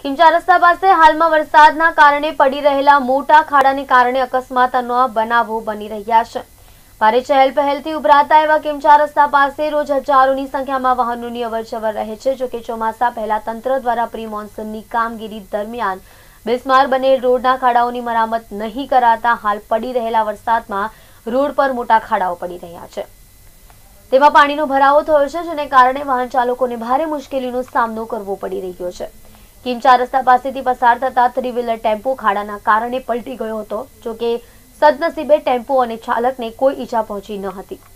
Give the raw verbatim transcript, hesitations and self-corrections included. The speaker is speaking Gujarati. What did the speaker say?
કિમચા રસ્તા પાસે હાલમાં વરસાદના કારણે પડી રહેલા મોટા ખાડાને કારણે અકસ્માતના બનાવો બની રહ્યા છે। ભારે ચહેલ પહેલથી ઉભરાતા એવા કિમચા રસ્તા પાસે રોજ હજારોની સંખ્યામાં વાહનોની અવરજવર રહે છે। જો કે ચોમાસા પહેલા તંત્ર દ્વારા પ્રી મોન્સૂનની કામગીરી દરમિયાન બિસ્માર બનેલ રોડના ખાડાઓની મરામત નહીં કરાતા હાલ પડી રહેલા વરસાદમાં રોડ પર મોટા ખાડાઓ પડી રહ્યા છે। તેમાં પાણીનો ભરાવો થયો છે, જેને કારણે વાહન ચાલકોને ભારે મુશ્કેલીનો સામનો કરવો પડી રહ્યો છે। કિમચા રસ્તા પાસેથી પસાર થતા થ્રી વ્હીલર ટેમ્પો ખાડાના કારણે પલટી ગયો હતો। જો કે સદનસીબે ટેમ્પો અને ચાલકને કોઈ ઈજા પહોંચી ન હતી।